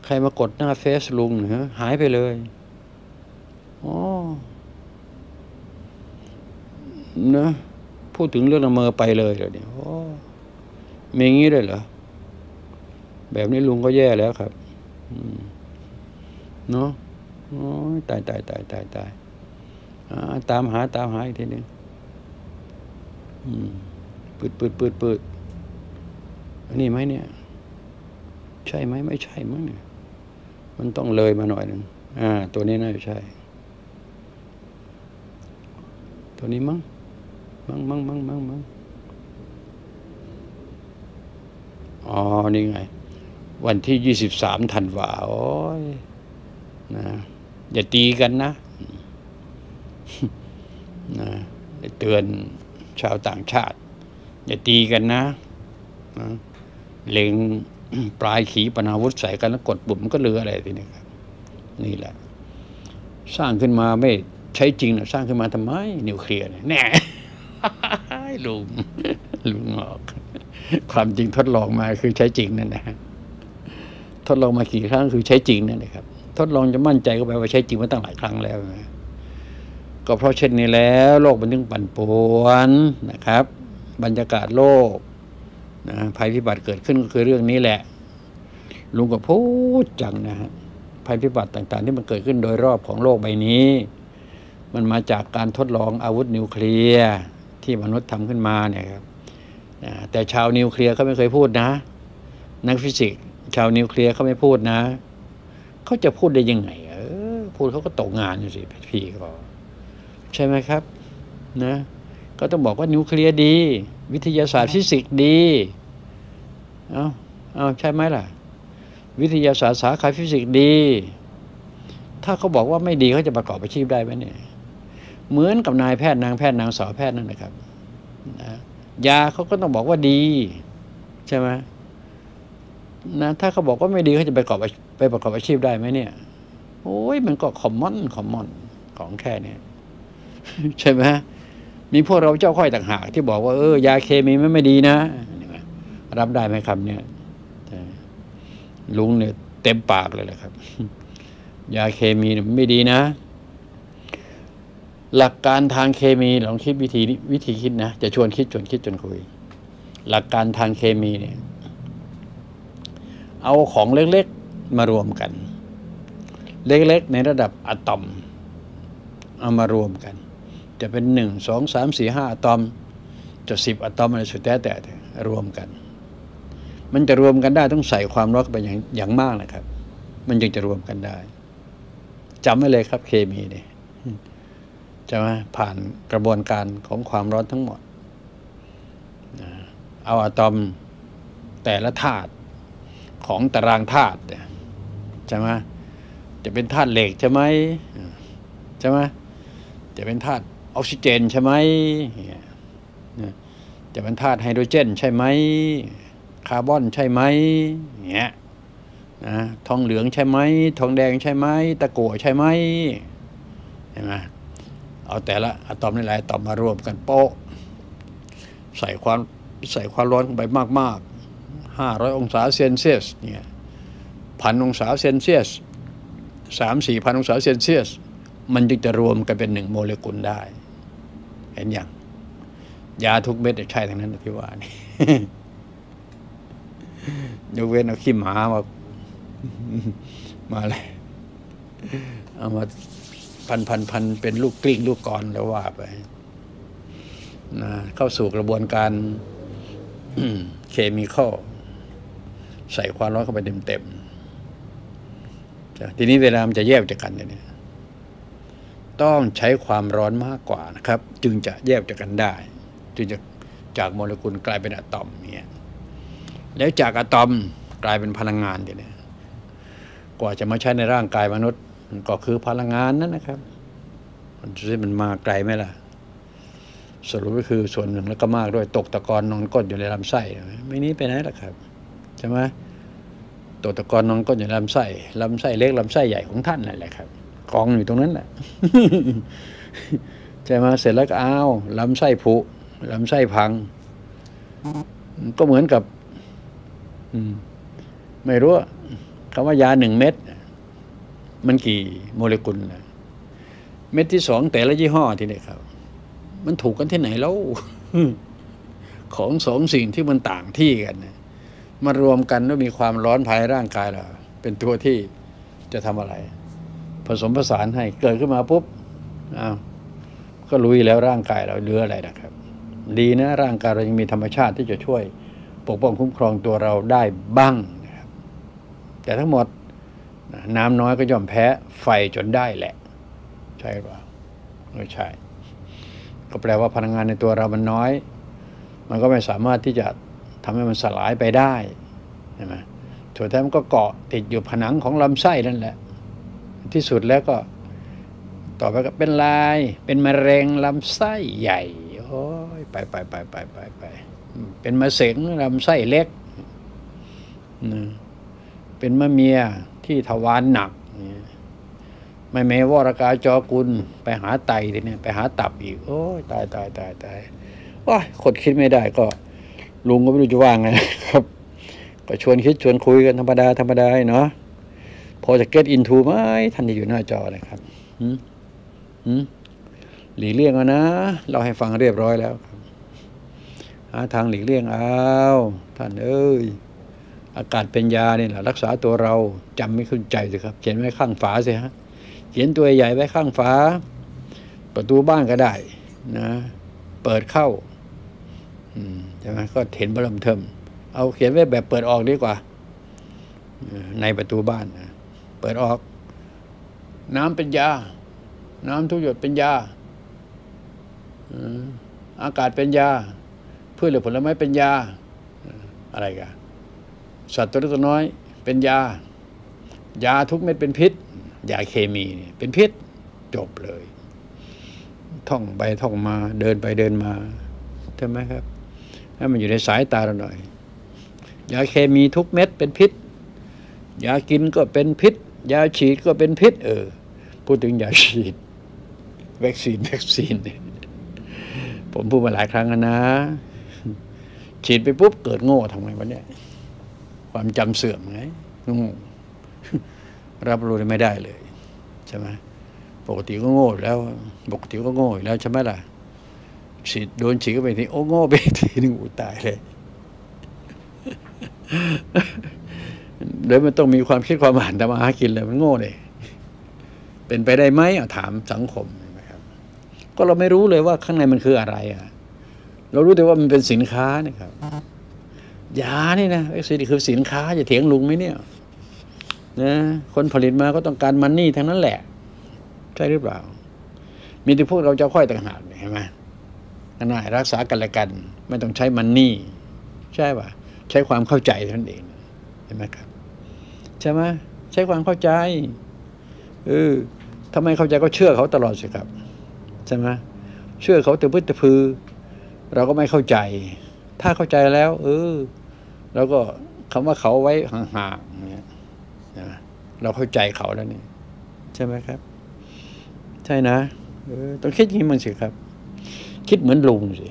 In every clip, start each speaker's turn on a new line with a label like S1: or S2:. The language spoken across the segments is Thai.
S1: ใครมากดหน้าเฟซลุงหายไปเลยอ๋อนะพูดถึงเรื่องละเมอไปเลยเหรอเนี่ยโอ้มีอย่างนี้ด้วยเหรอแบบนี้ลุงก็แย่แล้วครับเนาะโอ้ยตายตามหาอีกทีนึงปืดอันนี้ไหมเนี่ยใช่ไหมไม่ใช่มั้งเนี่ยมันต้องเลยมาหน่อยหนึ่งตัวนี้น่าจะใช่ตัวนี้มั้งอ๋อนี่ไงวันที่23 ธันวาโอ้ยนะอย่าตีกันนะนะเตือนชาวต่างชาติอย่าตีกันนะเล็งปลายขีปนาวุธใส่กันแล้วกดปุ่มก็เรืออะไรทีนี้ครับนี่แหละสร้างขึ้นมาไม่ใช้จริงนะสร้างขึ้นมาทำไมนิวเคลียร์แน่ลุงออกความจริงทดลองมาคือใช้จริงนั่นนะทดลองมากี่ครั้งคือใช้จริงนั่นนะครับทดลองจะมั่นใจก็แปลว่าใช้จริงมาตั้งหลายครั้งแล้วนะก็เพราะเช่นนี้แล้วโลกมันถึงปั่นป่วนนะครับบรรยากาศโลกนะภัยพิบัติเกิดขึ้นก็คือเรื่องนี้แหละลุงก็พูดจังนะฮะภัยพิบัติต่างๆที่มันเกิดขึ้นโดยรอบของโลกใบนี้มันมาจากการทดลองอาวุธนิวเคลียร์ที่มนุษย์ทำขึ้นมาเนี่ยครับแต่ชาวนิวเคลียร์เขาไม่เคยพูดนะนักฟิสิกส์ชาวนิวเคลียร์เขาไม่พูดนะเขาจะพูดได้ยังไงพูดเขาก็ตกงานอยู่สิพี่ก็ใช่ไหมครับนะก็ต้องบอกว่านิวเคลียร์ดีวิทยาศาสตร์ฟิสิกส์ดีเอาใช่ไหมล่ะวิทยาศาสตร์สาขาฟิสิกส์ดีถ้าเขาบอกว่าไม่ดีเขาจะประกอบอาชีพได้ไหมเนี่ยเหมือนกับนายแพทย์นางแพทย์นางสาวแพทย์นั่นนะครับยาเขาก็ต้องบอกว่าดีใช่ไหมนะถ้าเขาบอกว่าไม่ดีเขาจะไปประกอบอาชีพได้ไหมเนี่ยโอ้ยมันก็คอมมอนของแค่นี้ใช่ไหมมีพวกเราเจ้าค่อยต่างหากที่บอกว่ายาเคมีไม่ดีนะรับได้ไหมครับเนี่ยลุงเนี่ยเต็มปากเลยแหละครับยาเคมีไม่ดีนะหลักการทางเคมีลองคิดวิธีคิดนะจะชวนคิดจนคุยหลักการทางเคมีเนี่ยเอาของเล็กๆมารวมกันเล็กๆในระดับอะตอมเอามารวมกันจะเป็น1 2 3 4 5อะตอมจะ10อะตอมอะไรสุดแต่รวมกันมันจะรวมกันได้ต้องใส่ความร้อนไปอย่างมากนะครับมันจึงจะรวมกันได้จำไว้เลยครับเคมีเนี่ยจะมาผ่านกระบวนการของความร้อนทั้งหมดเอาอะตอมแต่ละธาตุของตารางธาตุใช่ไหมจะเป็นธาตุเหล็กใช่ไหมจะเป็นธาตุออกซิเจนใช่ไหมจะเป็นธาตุไฮโดรเจนใช่ไหมคาร์บอนใช่ไหมเนี่ยทองเหลืองใช่ไหมทองแดงใช่ไหมตะกั่วใช่ไหมเห็นไหมเอาแต่ละอะตอมหลายอะตอมมารวมกันโป๊ะใส่ความร้อนลงไปมากๆ500 องศาเซนเซียสเนี่ย1,000 องศาเซนเซียส3-4 พันองศาเซนเซียสมันจึงจะรวมกันเป็น1 โมเลกุลได้เห็นอย่างยาทุกเม็ดใช่ทั้งนั้นที่ว่านี่ ยกเว้นเอาขี้หมามาเลยเอามาพันเป็นลูกกลิ้งลูกกรแล้วว่าไปนะเข้าสู่กระบวนการเคมีคอลใส่ความร้อนเข้าไปเต็มทีนี้เวลามันจะแยกจากกันเนี่ยต้องใช้ความร้อนมากกว่านะครับจึงจะแยกจากกันได้จึงจะจากโมเลกุลกลายเป็นอะตอมเนี่ยแล้วจากอะตอมกลายเป็นพลังงานเนี่ยกว่าจะมาใช้ในร่างกายมนุษย์ก็คือพลังงานนั่นนะครับมันมาไกลไหมล่ะสรุปก็คือส่วนหนึ่งแล้วก็มากด้วยตกตะกอนนอนก้นอยู่ในลำไส้ไม่นี้ไปไหนล่ะครับใช่ไหมตกตะกอนนอนก้นอยู่ในลำไส้เล็กลำไส้ใหญ่ของท่านนั่นแหละครับกองอยู่ตรงนั้นแหละใช่ไหมเสร็จแล้วก็เอาลำไส้ผุลำไส้พังก็เหมือนกับไม่รู้คำว่ายา1 เม็ดมันกี่โมเลกุลนะเม็ดที่2แต่ละยี่ห้อที่นี่ครับมันถูกกันที่ไหนแล้ว ของ2 สิ่งที่มันต่างที่กันนะมารวมกันแล้วมีความร้อนภายในร่างกายเราเป็นตัวที่จะทำอะไรผสมผสานให้เกิดขึ้นมาปุ๊บอ้าวก็รู้แล้วร่างกายเราเหลืออะไรนะครับดีนะร่างกายเรายังมีธรรมชาติที่จะช่วยปกป้องคุ้มครองตัวเราได้บ้างนะครับแต่ทั้งหมดน้ำน้อยก็ย่อมแพ้ไฟจนได้แหละใช่หรือเปล่าไม่ใช่ก็แปลว่าพลังงานในตัวเรามันน้อยมันก็ไม่สามารถที่จะทำให้มันสลายไปได้ใช่ไหมส่วนแท้มันก็เกาะติดอยู่ผนังของลำไส้นั่นแหละที่สุดแล้วก็ต่อไปก็เป็นลายเป็นมะเร็งลำไส้ใหญ่โอ้ยไปเป็นมะเสงลำไส้เล็กเป็นมะเมียที่ทวารหนักไม่แม้วรกาจอกุลไปหาไตทีนี้ไปหาตับอีกโอ้ยตายว้าคนคิดไม่ได้ก็ลุงก็ไม่รู้จะว่าไงครับก็ชวนคิดชวนคุยกันธรรมดาเนาะพอจะ get into ไหมท่านที่อยู่หน้าจอนะครับหลีกเลี่ยงนะเราให้ฟังเรียบร้อยแล้วครับหาทางหลีกเลี่ยงเอาท่านเอ้ยอากาศเป็นยาเนี่ยแหละรักษาตัวเราจำไม่ขึ้นใจสิครับเขียนไว้ข้างฝาสิฮะเขียนตัวใหญ่ไว้ข้างฝาประตูบ้านก็ได้นะเปิดเข้าใช่ไหมก็เห็นบลัมเทิมเอาเขียนไว้แบบเปิดออกดีกว่าในประตูบ้านนะเปิดออกน้ำเป็นยาน้ำทุกหยดเป็นยาอากาศเป็นยาพืชหรือผลไม้เป็นยาอะไรกันสัตว์ตัวเล็กตัวน้อยเป็นยาทุกเม็ดเป็นพิษยาเคมีเป็นพิษจบเลยท่องไปท่องมาเดินไปเดินมาใช่ไหมครับให้มันอยู่ในสายตาเราหน่อยยาเคมีทุกเม็ดเป็นพิษยากินก็เป็นพิษยาฉีดก็เป็นพิษพูดถึงยาฉีดวัคซีนผมพูดมาหลายครั้งแล้วนะฉีดไปปุ๊บเกิดโง่ทำไงวะเนี่ยความจำเสื่อมไงโง่รับรู้ไม่ได้เลยใช่ไหมปกติก็โง่แล้วปกติก็โง่อยู่แล้วใช่ไหมล่ะโดนฉีดก็ไปทีโอ้โง่ไปทีนึงตายเลยเดี๋ยวมันต้องมีความคิดความอ่านทำมาหากินเลยมันโง่เลยเป็นไปได้ไหมถามสังคมนะครับก็เราไม่รู้เลยว่าข้างในมันคืออะไรเรารู้แต่ว่ามันเป็นสินค้านะครับยานี่นะวัคซีนคือสินค้าจะเถียงลุงไหมเนี่ยนะคนผลิตมาก็ต้องการมันนี่ทั้งนั้นแหละใช่หรือเปล่ามีแต่พวกเราจะค่อยต่างหากเห็นไหมง่ายรักษากันและกันไม่ต้องใช้มันนี่ใช่ป่ะใช้ความเข้าใจเท่านั้นเองเห็นไหมครับใช่ไหมใช้ความเข้าใจทำไมเข้าใจก็เชื่อเขาตลอดสิครับใช่ไหมเชื่อเขาแต่พื้นแต่พือเราก็ไม่เข้าใจถ้าเข้าใจแล้วเราก็คำว่าเขาไว้ห่างๆเนี่ยเราเข้าใจเขาแล้วนี่ใช่ไหมครับใช่นะต้องคิดอย่างนี้มั่งสิครับคิดเหมือนลุงสิ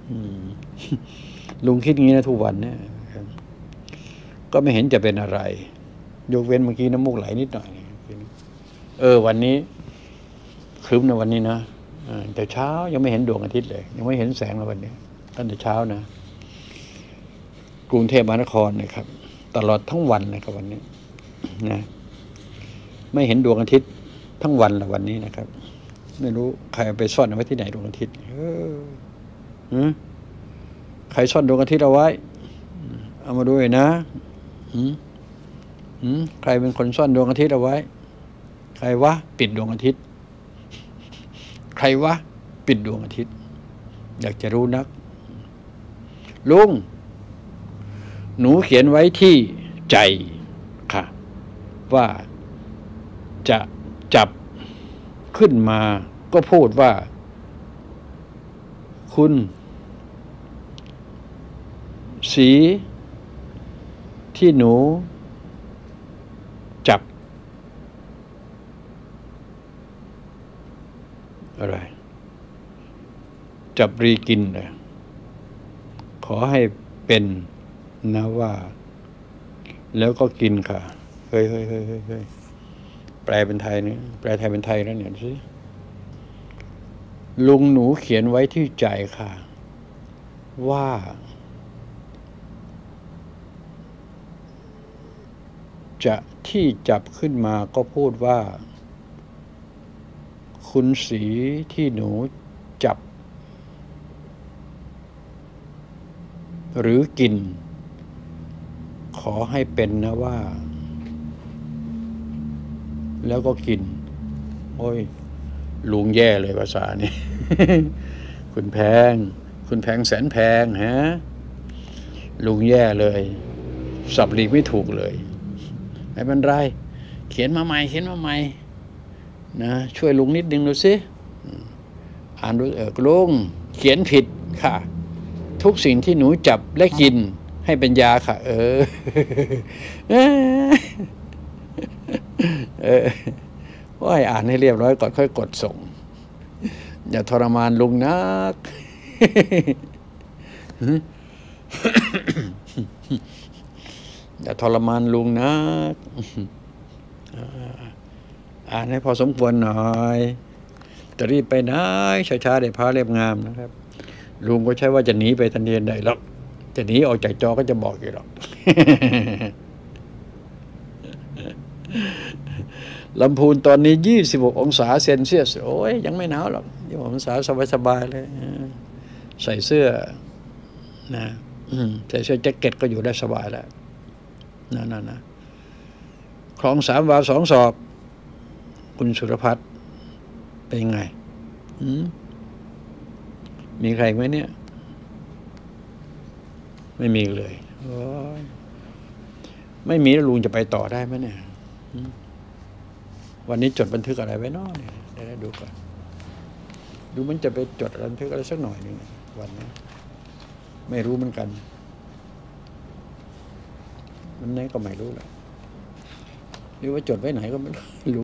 S1: ลุงคิดอย่างนี้นะทุกวันเนี่ยก็ไม่เห็นจะเป็นอะไรยกเว้นเมื่อกี้น้ำมูกไหลนิดหน่อยวันนี้ครึ้มนะวันนี้นะแต่เช้ายังไม่เห็นดวงอาทิตย์เลยยังไม่เห็นแสงเลยวันนี้ตั้งแต่เช้านะกรุงเทพมหานครนะครับตลอดทั้งวันนะครับวันนี้นะไม่เห็นดวงอาทิตย์ทั้งวันละวันนี้นะครับไม่รู้ใครไปซ่อนเอาไว้ที่ไหนดวงอาทิตย์ใครซ่อนดวงอาทิตย์เอาไว้เอามาดูหน่อยนะใครเป็นคนซ่อนดวงอาทิตย์เอาไว้ใครวะปิดดวงอาทิตย์ใครวะปิดดวงอาทิตย์อยากจะรู้นักลุงหนูเขียนไว้ที่ใจค่ะว่าจะจับขึ้นมาก็พูดว่าคุณสีที่หนูจับอะไรจับรีกินเลยขอให้เป็นนะว่าแล้วก็กินค่ะเฮ้ยแปลเป็นไทยนี่แปลไทยเป็นไทยแล้วเนี่ยสิลุงหนูเขียนไว้ที่ใจค่ะว่าจะที่จับขึ้นมาก็พูดว่าคุณสีที่หนูจับหรือกินขอให้เป็นนะว่าแล้วก็กินโอ้ยลุงแย่เลยภาษานี่ คุณแพงแสนแพงฮะลุงแย่เลยสับหลีกไม่ถูกเลยไม่เป็นไรเขียนมาใหม่นะช่วยลุงนิดนึงดูสิอ่านดูลุงเขียนผิดค่ะทุกสิ่งที่หนูจับและกินให้เป็นยาค่ะว่าให้อ่านให้เรียบร้อยก่อนค่อยกดส่งอย่าทรมานลุงนัก อย่าทรมานลุงนัก อ่านให้พอสมควรหน่อยจะรีบไปไหนช้าๆได้พาเรียบงามนะครับลุงก็ใช่ว่าจะหนีไปทันทีใดหรอกจะหนีออกจากจอก็จะบอกอยู่หรอก ลำพูนตอนนี้26 องศาเซนเซียสโอ้ยยังไม่หนาวหรอก26 องศาสบายๆเลยใส่เสื้อนะใส่เสื้อแจ็คเก็ตก็อยู่ได้สบายแล้วนะคลอง3 วา 2 ศอกคุณสุรพัฒน์เป็นยังไงมีใครไหมเนี่ยไม่มีเลยไม่มีแล้วลุงจะไปต่อได้ไหมเนี่ยวันนี้จดบันทึกอะไรไว้น้อเนี่ยได้ดูก่อนดูมันจะไปจดบันทึกอะไรสักหน่อยหนึ่งวันนี้ไม่รู้เหมือนกันมันไหนก็ไม่รู้แหละหรือว่าจดไว้ไหนก็ไม่รู้